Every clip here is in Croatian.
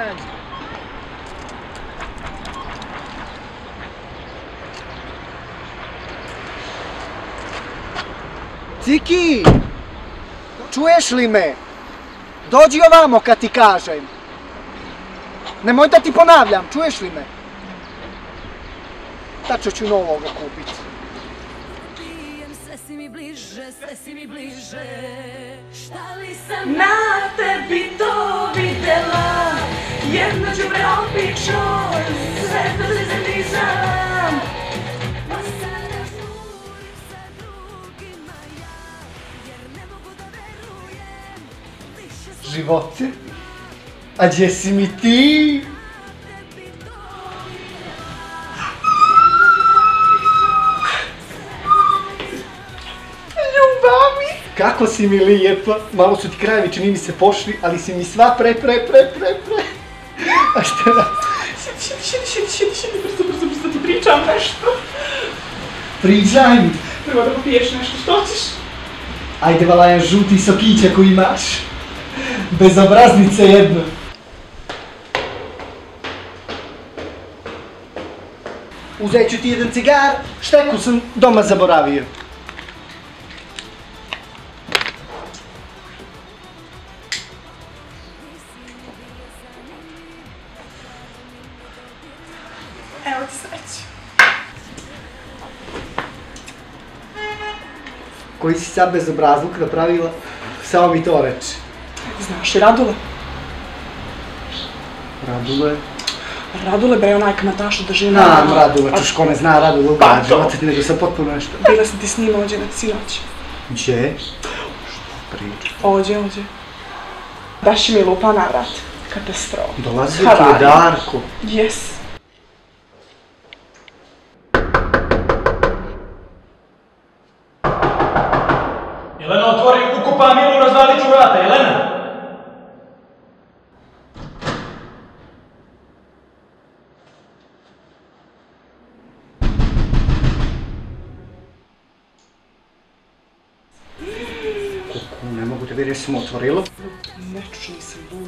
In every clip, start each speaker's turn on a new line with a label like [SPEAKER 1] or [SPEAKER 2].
[SPEAKER 1] man.
[SPEAKER 2] Ciki! Čuješ li me? Dođi ovamo kad ti kažem. Nemoj da ti ponavljam, čuješ li me? Tačno ću novoga kupiti.
[SPEAKER 3] Sve si mi bliže, šta li sam na tebi to videla, jedno ću me opično, sve to se nisam. Pa sada žurim sa drugima ja, jer ne mogu da verujem, više sam...
[SPEAKER 2] Živote? A gdje si mi ti? Kako si mi lijepa, malo su ti krajevi čini mi se pošli, ali si mi sva pre. A šta da?
[SPEAKER 1] Sjedi, brzo ti pričam nešto.
[SPEAKER 2] Pričaj mi.
[SPEAKER 1] Prvo da popiješ nešto, što ćeš?
[SPEAKER 2] Ajde valajan žuti sokić ako imaš. Bezobraznice jedno. Uzet ću ti jedan cigar, šteku sam doma zaboravio.
[SPEAKER 1] Evo ti sreći.
[SPEAKER 2] Koji si sad bezobrazluk napravila, samo mi to reči.
[SPEAKER 1] Znaš li Radule?
[SPEAKER 2] Radule?
[SPEAKER 1] Radule bre, onaj Natašu drži na...
[SPEAKER 2] Znam Radule, čuš ko ne zna Radule u grad života ti, nego sam potpuno nešto.
[SPEAKER 1] Bila sam ti s njima ođe na sinoć.
[SPEAKER 2] Gdje? Priča.
[SPEAKER 1] Ođe. Daš mi lupa na vrat. Katastrofa.
[SPEAKER 2] Dolazio ti je Darko.
[SPEAKER 1] Jes.
[SPEAKER 4] Jelena, otvori ukupa Milu, razvalit ću vrata, Jelena!
[SPEAKER 2] Kuku, ne mogu da vjerujem, sam otvorila.
[SPEAKER 1] Ne čuči, nisam lud.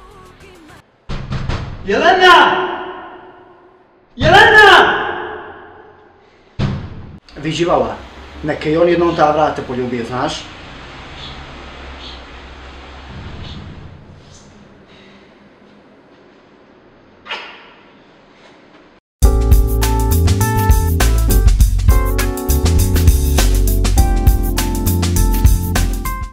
[SPEAKER 2] Jelena! Jelena! Viđivala, neka i on jednom ta vrata poljubio, znaš?